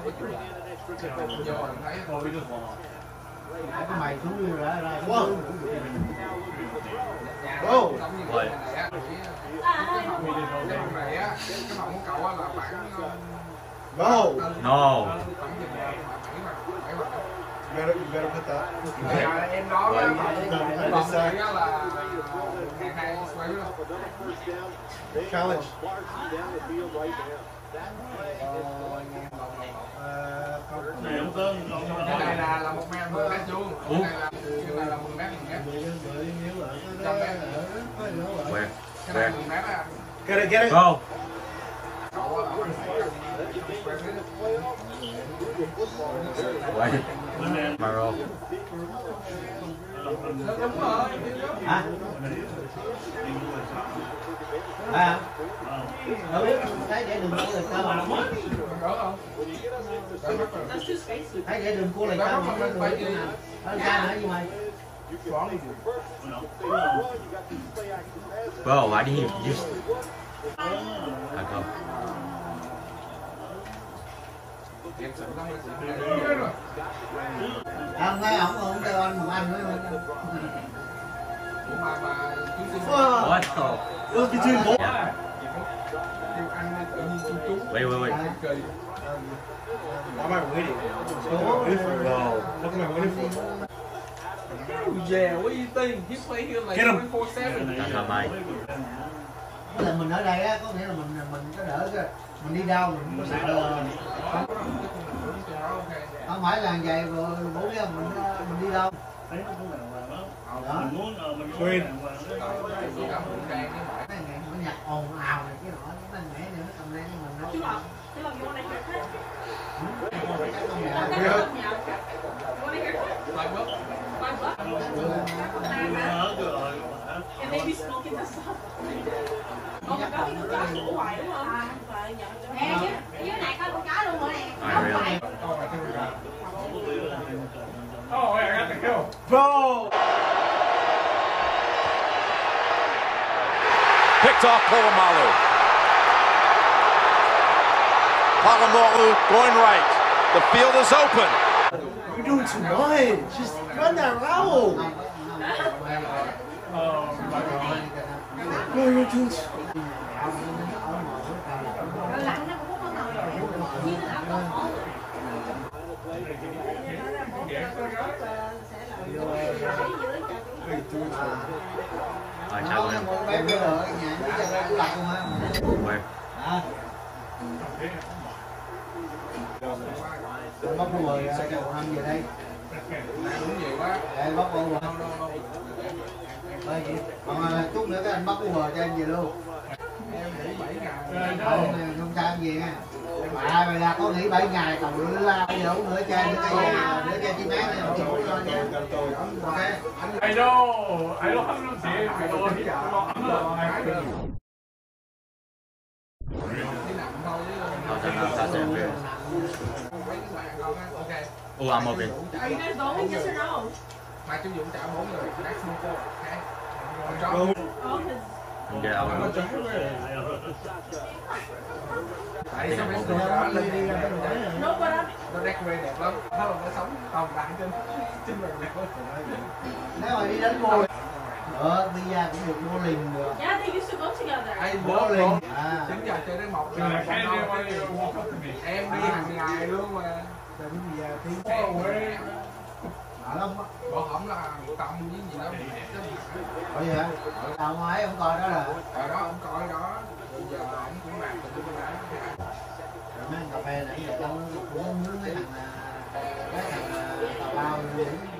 cái mày xuống ra ra. Wow. Rồi. No. No. You better put that. Em nói là Challenge. cái này là 1 mét 10 mét vuông. Cái này là 10 mét 100 mét. Where? Cái này 10 mét á. Get it. Go. Wait. Maro. Hả? À, đâu biết thấy để đừng cua lại sao? Thấy để đừng cua lại sao? Nó ra nữa nhưng mà Bro, why did he just... I go. không thấy ổng kêu anh một anh nữa. What the? It was between both. Yeah. Wait. Why am I waiting? Wow. What am I waiting for? Yeah, what do you think? He play here like 24/7. That's not mine. Là mình ở đây á, có nghĩa là mình có đỡ cái mình đi đâu mình không có sợ không phải là vậy rồi bố biết mình đi đâu đó Wait. nó nhặt ồn ào này cái nọ nó mẹ nữa nó cầm lên mình nó And they be smoking this stuff. Oh my god, nó cá sủa hoài đúng không? Nè, dưới này có con cá luôn rồi nè. Oh, I got the kill. Bro! Picked off Polamalu. Polamalu going right. The field is open. You're doing too much. Just run that route. No, you're doing too Chào em. Where? bóc bùa ăn về đây để bóc bùa còn chút nữa các anh bóc bùa cho em về luôn không sao em về nha mày là có nghỉ 7 ngày còn nữa la bây giờ uống nửa chai chi mát này ok. I know how to say it. I know. Oh, I'm okay. Are you guys going? Yes or no? Mai chú Dũng trả 4 người, maximum 4. Oh, I'm get out. Tại sao mấy người đó lên đi no, but I'm... nó decorate đẹp lắm. Nó sống tồn tại trên mình đẹp lắm. Nếu mà đi đánh bowling Villa cũng được bowling được. Yeah, they used to go together. Ai bowling. À. Chính giờ chơi đến 1 giờ. Em đi hàng ngày luôn mà. Rồi đến Villa tiếng lắm. Bộ hổng là Tâm với gì đó. Ủa vậy hả? Tao ngoái ông coi đó là. Ở đó ông coi đó. Bây giờ ông cũng làm tụi tôi đã. Mấy cà phê nãy giờ tao cũng muốn mấy thằng tào bao